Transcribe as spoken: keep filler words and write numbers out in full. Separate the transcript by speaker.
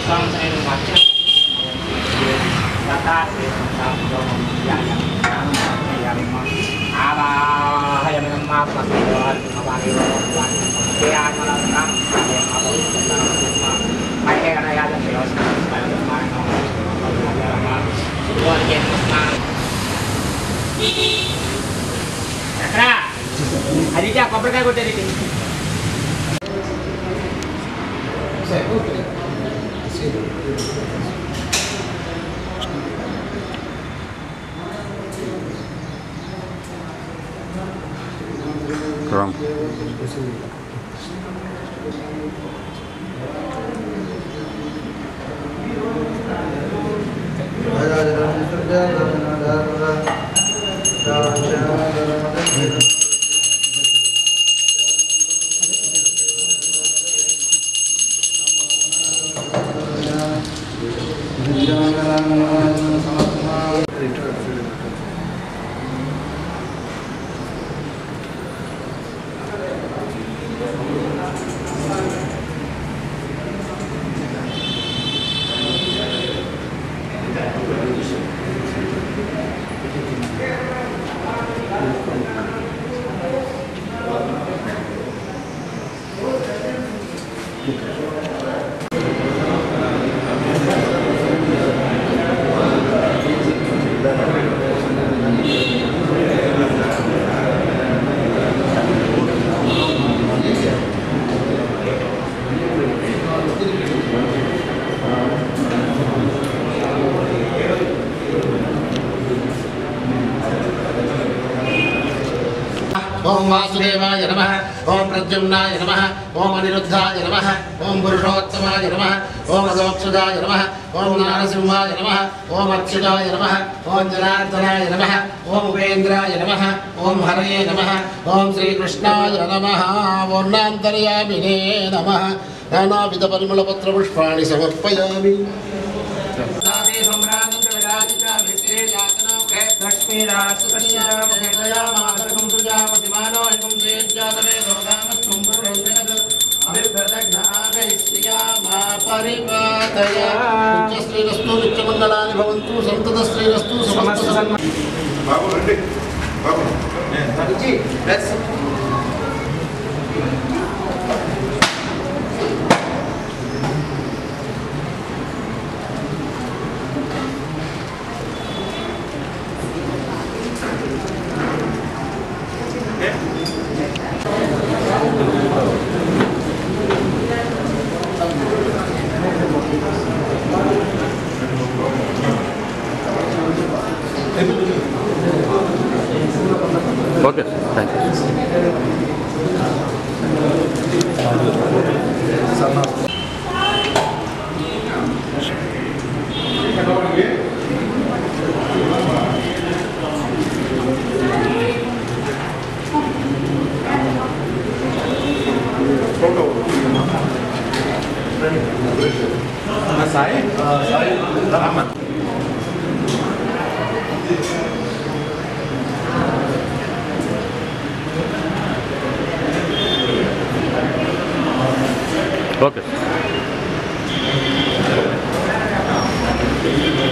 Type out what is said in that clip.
Speaker 1: Aditya, కొబ్బరికాయ కొట్టేది
Speaker 2: Kram.
Speaker 3: ओम वासुदेवाय नमः ओम प्रद्युम्नाय नमः ओम अनिरुद्धाय नमः ओम पुरुषोत्तमाय नमः ओम अदोक्षजाय नमः ओम नारसिंहाय नमः ओम अच्युताय नमः ओम जनार्दनाय नमः ओम उपेन्द्राय नमः ओम हरये नमः ओम श्रीकृष्णाय नमः वर्णान्तर्यामिने नमः नानाविध परिमलपत्रपुष्पाणि समर्पयामि श्रीरस्तु नित्यमंगलानि भवन्तु संतत श्रीरस्तु समस्त
Speaker 4: बाबू రండి बाबू
Speaker 3: जी बस
Speaker 2: Okay, thank you.
Speaker 4: Saya, saya aman.
Speaker 2: Okay.